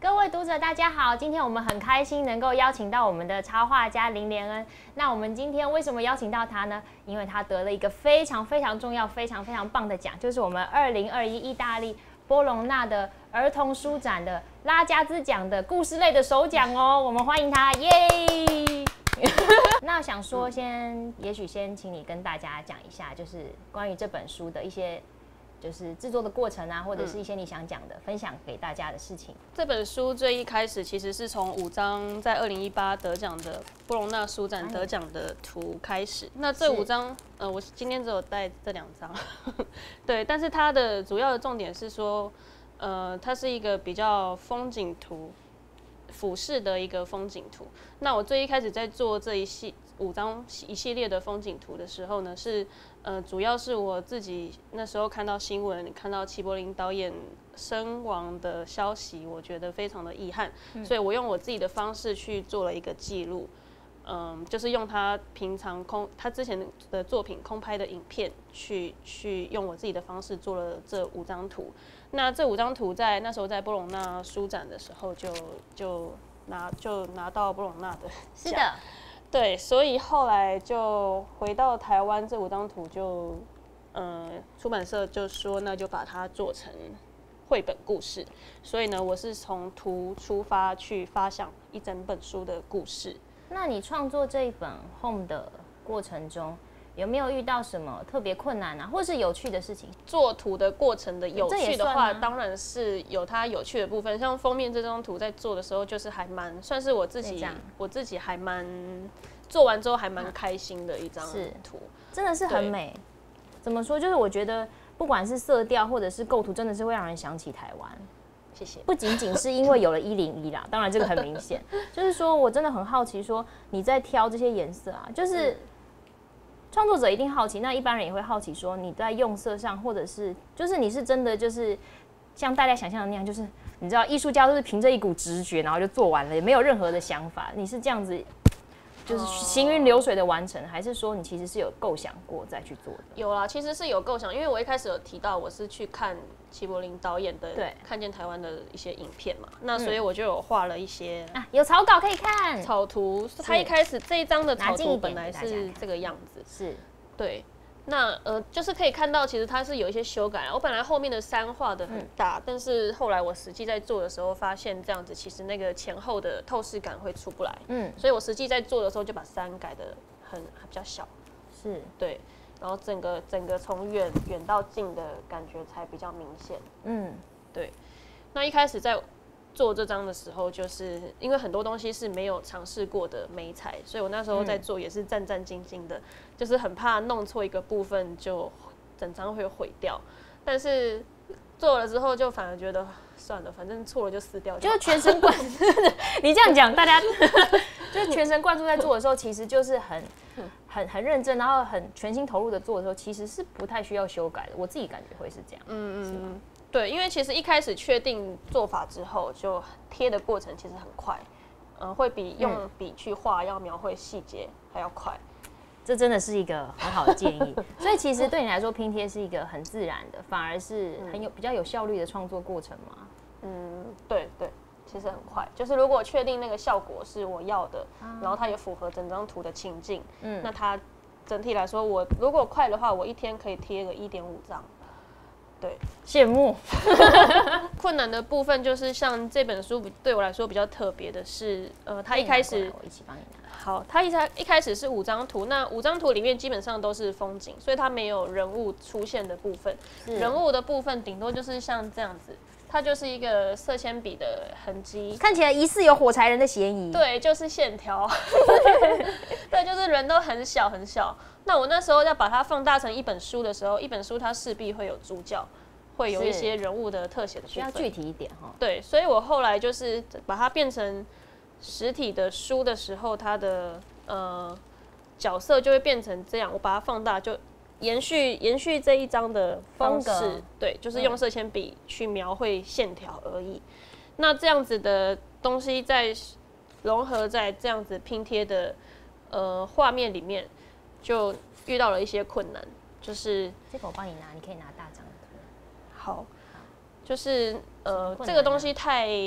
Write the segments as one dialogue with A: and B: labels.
A: 各位读者大家好，今天我们很开心能够邀请到我们的插画家林连恩。那我们今天为什么邀请到他呢？因为他得了一个非常重要、非常棒的奖，就是我们2021意大利波隆纳的儿童书展的拉加兹奖的故事类的首奖哦。我们欢迎他，耶！那想说也许先请你跟大家讲一下，就是关于这本书的一些。就是制作的过程啊，或者是一些你想讲的、分享给大家的事情。
B: 这本书最一开始其实是从5张在2018得奖的波隆纳书展得奖的图开始。那这5张，我今天只有带这2张，对。但是它的主要的重点是说，它是一个比较风景图、俯视的一个风景图。那我最一开始在做这5张一系列的风景图的时候呢，主要是我自己那时候看到新闻，看到齐柏林导演身亡的消息，我觉得非常的遗憾，所以我用我自己的方式去做了一个记录，就是用他他之前的作品空拍的影片去用我自己的方式做了这5张图。那这5张图在那时候在波隆纳书展的时候就拿到波隆纳的奖。
A: 是的。
B: 对，所以后来就回到台湾，这5张图就，出版社就说那就把它做成绘本故事。所以呢，我是从图出发去发想一整本书的故事。
A: 那你创作这一本 Home 的过程中，有没有遇到什么特别困难啊，或是有趣的事情？
B: 做图的过程的有趣的话，当然是有它有趣的部分。像封面这张图在做的时候，就是算是我自己还蛮做完之后还蛮开心的一张图，
A: 真的是很美。怎么说？就是我觉得不管是色调或者是构图，真的是会让人想起台湾。
B: 谢谢。
A: 不仅仅是因为有了101啦，当然这个很明显。就是说我真的很好奇，说你在挑这些颜色啊，就是创作者一定好奇，那一般人也会好奇，说你在用色上，或者是就是你是真的就是像大家想象的那样，就是你知道艺术家都是凭着一股直觉，然后就做完了，也没有任何的想法。你是这样子，就是行云流水的完成，还是说你其实是有构想过再去做的？
B: 有啦，其实是有构想，因为我一开始有提到我是去看齐柏林导演的看见台湾的一些影片嘛，那所以我就有画了一些
A: 有草稿可以看，
B: 草图。他一开始这一张的草图本来是这个样子，
A: 是
B: 对。那就是可以看到，其实它是有一些修改。我本来后面的山画的很大，但是后来我实际在做的时候，发现这样子其实那个前后的透视感会出不来。所以我实际在做的时候就把山改的比较小，
A: 是
B: 对，然后整个从远到近的感觉才比较明显。对。那一开始在做这张的时候，就是因为很多东西是没有尝试过的媒材，所以我那时候在做也是战战兢兢的，就是很怕弄错一个部分就整张会毁掉。但是做了之后就反而觉得算了，反正错了就撕掉就好，
A: 就是全神贯注。你这样讲，大家就是全神贯注在做的时候，其实就是很认真，然后很全心投入的做的时候，其实是不太需要修改的。我自己感觉会是这样。
B: 对，因为其实一开始确定做法之后，就贴的过程其实很快，会比用笔去画要描绘细节还要快。
A: 这真的是一个很好的建议。所以其实对你来说，拼贴是一个很自然的，反而是比较有效率的创作过程吗？
B: 对，其实很快。就是如果确定那个效果是我要的，然后它也符合整张图的情境，那它整体来说，我如果快的话，我一天可以贴个1.5张。对，
A: 羡慕。
B: 困难的部分就是像这本书对我来说比较特别的是，它一开始
A: 我一起帮你拿。
B: 好，它一开始是5张图，那5张图里面基本上都是风景，所以它没有人物出现的部分。人物的部分顶多就是像这样子，它就是一个色铅笔的痕迹，
A: 看起来疑似有火柴人的嫌疑。
B: 对，就是线条。对，就是人都很小很小。那我那时候要把它放大成一本书的时候，一本书它势必会有主角，会有一些人物的特写的部分，
A: 需要具体一点哈。
B: 对，所以我后来就是把它变成实体的书的时候，它的角色就会变成这样。我把它放大，就延续这一张的方式，对，就是用色铅笔去描绘线条而已。那这样子的东西在融合在这样子拼贴的画面里面，就遇到了一些困难，就是
A: 这个我帮你拿，你可以拿大张的。
B: 好，就是这个东西太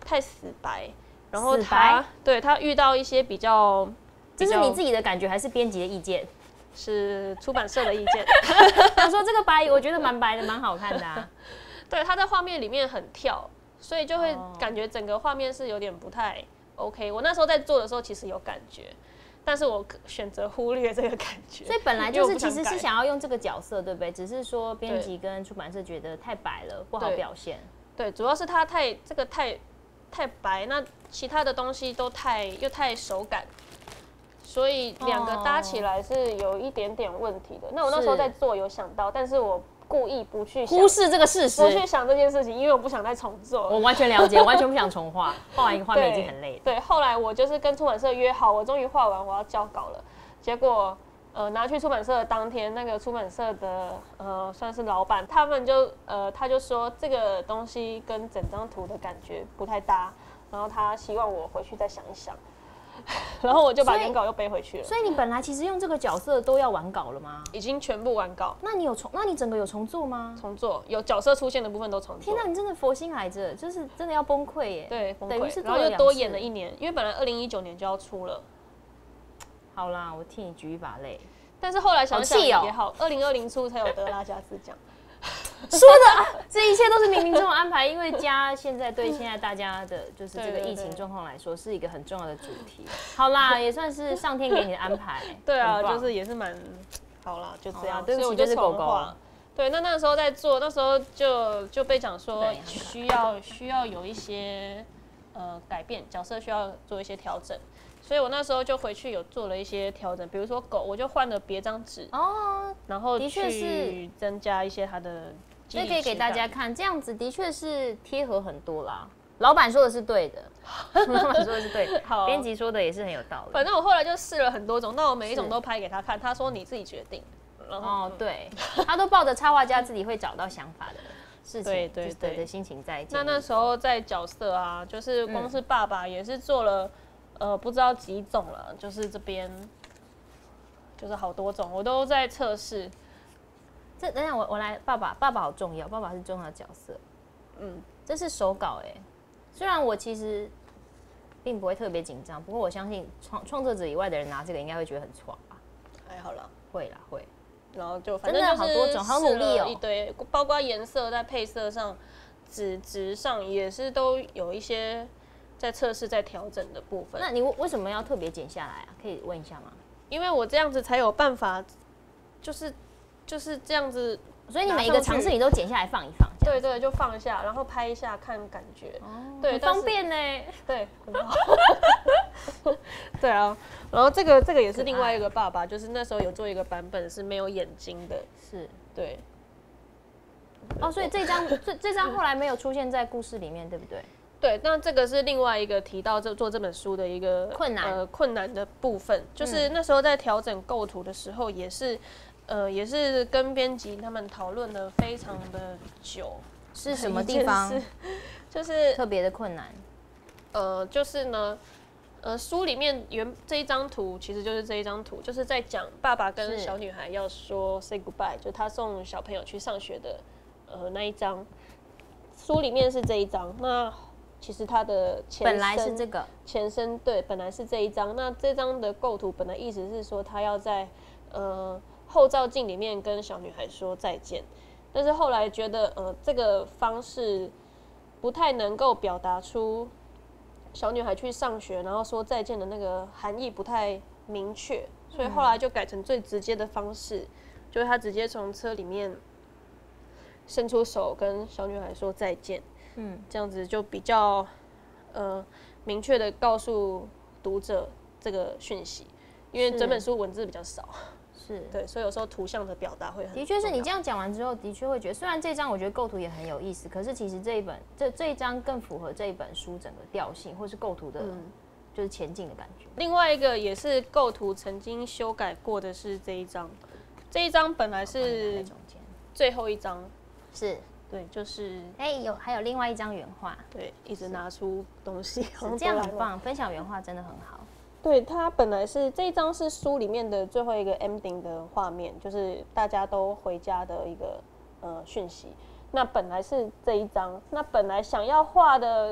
B: 太死白，然后他遇到一些比较，
A: 这是你自己的感觉还是编辑的意见？
B: 是出版社的意见。
A: 他说这个白我觉得蛮白的，蛮好看的啊。
B: 对，他在画面里面很跳，所以就会感觉整个画面是有点不太 OK。我那时候在做的时候其实有感觉，但是我选择忽略这个感觉。
A: 所以本来就是其实是想要用这个角色，对不对？只是说编辑跟出版社觉得太白了，不好表现。
B: 对，主要是他太白，那其他的东西都又太手感。所以两个搭起来是有一点点问题的。那我那时候在做有想到，但是我故意不去
A: 忽视这个事实，
B: 不去想这件事情，因为我不想再重做。
A: 我完全了解，完全不想重画，画完一个画面已经很累了。
B: 对，后来我就是跟出版社约好，我终于画完，我要交稿了。结果拿去出版社的当天，那个出版社的算是老板，他就说这个东西跟整张图的感觉不太搭，然后他希望我回去再想一想。然后我就把原稿又背回去了。
A: 所以你本来其实用这个角色都要完稿了吗？
B: 已经全部完稿。
A: 那你整个有重做吗？
B: 重做，有角色出现的部分都重做。
A: 天哪，你真的佛心来着，就是真的要崩溃耶。
B: 对，崩溃。
A: 等于是
B: 然后又多演了1年，因为本来2019年就要出了。
A: 好啦，我替你举一把泪。
B: 但是后来想想也好，2020出才有得拉加斯奖。
A: 说的这一切都是冥冥中的安排，因为家现在对现在大家的就是这个疫情状况来说是一个很重要的主题。好啦，也算是上天给你的安排。
B: 对啊，就是也是蛮好啦，就这样。
A: 对不起，就是狗狗。
B: 对，那时候在做，那时候就被讲说需要有一些改变，角色需要做一些调整。所以我那时候就回去有做了一些调整，比如说狗，我就换了别张纸然后去增加一些它的
A: 所以可以给大家看，这样子的确是贴合很多啦。老板说的是对的，老板说的是对的，编辑说的也是很有道理。
B: 反正我后来就试了很多种，那我每一种都拍给他看，他说你自己决定。
A: 对，他都抱着插画家自己会找到想法的事情，对的心情在。
B: 那时候在角色啊，就是光是爸爸也是做了。不知道几种了，就是这边，就是好多种，我都在测试。
A: 等一下我来，爸爸好重要，爸爸是重要的角色。这是手稿虽然我其实并不会特别紧张，不过我相信创作者以外的人拿这个应该会觉得很爽吧？
B: 还好啦，
A: 会啦会。
B: 然后就反正就是
A: 好多种，好努力
B: 一堆，包括颜色在配色上、纸上也是都有一些。在测试、在调整的部分。
A: 那你为什么要特别剪下来啊？可以问一下吗？
B: 因为我这样子才有办法，就是这样子。
A: 所以你每一个尝试你都剪下来放一放。
B: 对对，就放一下，然后拍一下看感觉。对，
A: 很方便呢。
B: 对，很好。对啊，然后这个也是另外一个爸爸，就是那时候有做一个版本是没有眼睛的。
A: 是。
B: 对。
A: 所以这张后来没有出现在故事里面，对不对？
B: 对，那这个是另外一个提到做这本书的一个困难的部分，就是那时候在调整构图的时候，也是跟编辑他们讨论的非常的久。
A: 是什么地方？
B: 就是
A: 特别的困难。
B: 就是呢，书里面这一张图其实就是这一张图，就是在讲爸爸跟小女孩要说 say goodbye， 就他送小朋友去上学的那一张。书里面是这一张，那。其实它的
A: 本来是这个
B: 前身，对，本来是这一张。那这张的构图本来意思是说，他要在后照镜里面跟小女孩说再见，但是后来觉得这个方式不太能够表达出小女孩去上学然后说再见的那个含义不太明确，所以后来就改成最直接的方式，就是他直接从车里面伸出手跟小女孩说再见。这样子就比较明确的告诉读者这个讯息，因为整本书文字比较少，
A: 是
B: 对，所以有时候图像的表达会很。
A: 的确是你这样讲完之后，的确会觉得，虽然这张我觉得构图也很有意思，可是其实这一张更符合这一本书整个调性，或是构图的，就是前进的感觉。
B: 另外一个也是构图曾经修改过的是这一张，这一张本来是最后一张，
A: 是。
B: 对，就是
A: 还有另外一张原画，
B: 对，一直拿出东西，
A: 这样很棒，分享原画真的很好。
B: 对，它本来是这一张是书里面的最后一个 ending 的画面，就是大家都回家的一个讯息。那本来是这一张，那本来想要画的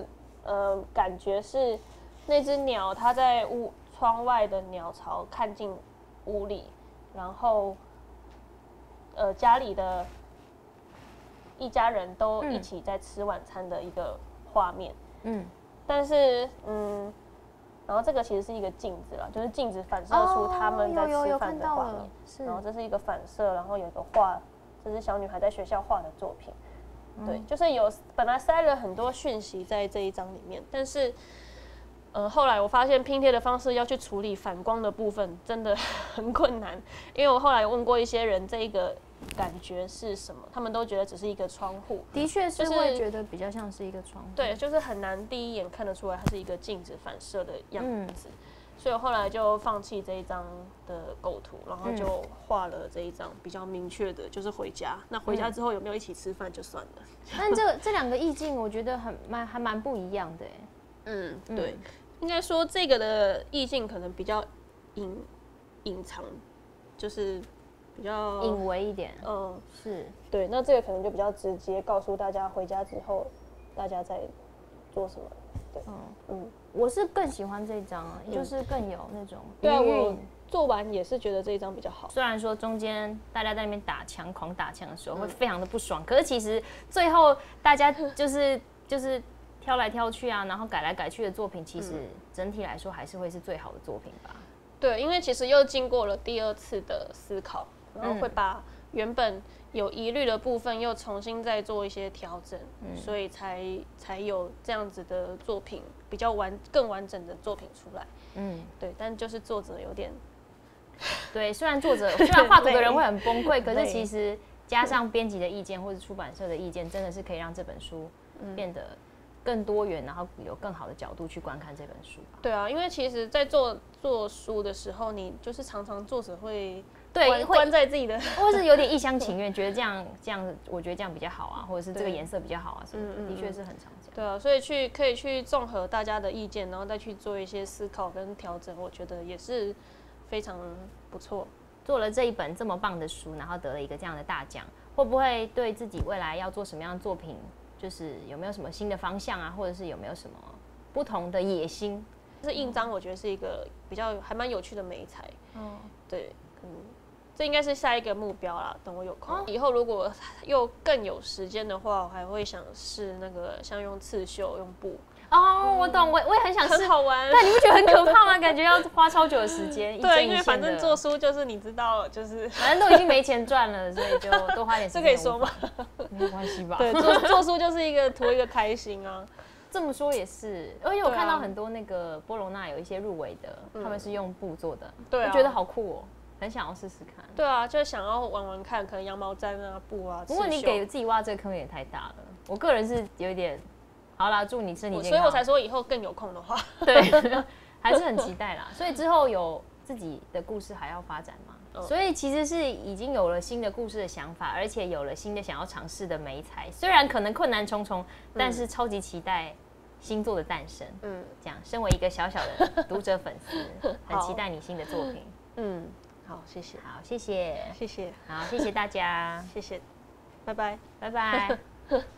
C: 感觉是那只鸟它在窗外的鸟巢看进屋里，然后家里的一家人都一起在吃晚餐的一个画面。但是然后这个其实是一个镜子啦，就是镜子反射出他们在吃饭的画面。然后这是一个反射，然后有个画，这是小女孩在学校画的作品。对，就是本来塞了很多讯息在这一张里面，但是后来我发现拼贴的方式要去处理反光的部分真的很困难，因为我后来问过一些人这一个感觉是什么，他们都觉得只是一个窗户。
A: 的确是会觉得比较像是一个窗户。
C: 对，就是很难第一眼看得出来它是一个镜子反射的样子。所以我后来就放弃这一张的构图，然后就画了这一张比较明确的，就是回家。那回家之后有没有一起吃饭就算了。
A: 但这两个意境，我觉得还蛮不一样的
C: 对，应该说这个的意境可能比较隐藏，就是比较
A: 隐微一点。
C: 是对。那这个可能就比较直接告诉大家回家之后大家在做什么。对，
A: 我是更喜欢这张，就是更有那种
C: 对啊，我做完也是觉得这一张比较好。
A: 虽然说中间大家在那边狂打枪的时候会非常的不爽，可是其实最后大家就是挑来挑去啊，然后改来改去的作品，其实整体来说还是会是最好的作品吧。
C: 对，因为其实又经过了第二次的思考，然后会把原本有疑虑的部分又重新再做一些调整，所以才有这样子的作品，比较更完整的作品出来。对，但就是作者有点，
A: 对，虽然画图的人会很崩溃，可是其实加上编辑的意见或者出版社的意见，真的是可以让这本书变得更多元，然后有更好的角度去观看这本书吧。
C: 对啊，因为其实，在做书的时候，你就是常常作者会关在自己的，
A: 或是有点一厢情愿，觉得这样，我觉得这样比较好啊，或者是这个颜色比较好啊什么的，的确是很常见。
C: 对啊，所以可以去综合大家的意见，然后再去做一些思考跟调整，我觉得也是非常不错。
A: 做了这一本这么棒的书，然后得了一个这样的大奖，会不会对自己未来要做什么样的作品，就是有没有什么新的方向啊，或者是有没有什么不同的野心？
C: 就是印章，我觉得是一个比较还蛮有趣的媒材。对，这应该是下一个目标啦。等我有空，以后如果又更有时间的话，我还会想试那个像用刺绣、用布。
A: 我懂，我也很想试，
C: 很好玩。
A: 但你不觉得很可怕吗？感觉要花超久的时间。
C: 对，因为反正做书就是你知道，就是
A: 反正都已经没钱赚了，所以就多花点时间。
C: 这可以说吗？
A: 没关系吧。
C: 对，做书就是图一个开心啊。
A: 这么说也是，而且我看到很多那个波隆纳有一些入围的，他们是用布做的，我觉得好酷哦，很想要试试看。
C: 对啊，就想要玩玩看，可能羊毛毡啊、布啊。
A: 不过你给自己挖这个坑也太大了，我个人是有一点。好啦，祝你身体健康。
C: 所以我才说以后更有空的话，
A: 对，还是很期待啦。所以之后有自己的故事还要发展吗？所以其实是已经有了新的故事的想法，而且有了新的想要尝试的媒材。虽然可能困难重重，但是超级期待新作的诞生。这样，身为一个小小的读者粉丝，很期待你新的作品。
C: 好，谢谢。
A: 好，谢谢，
C: 谢谢。
A: 好，谢谢大家，
C: 谢谢，拜拜，
A: 拜拜。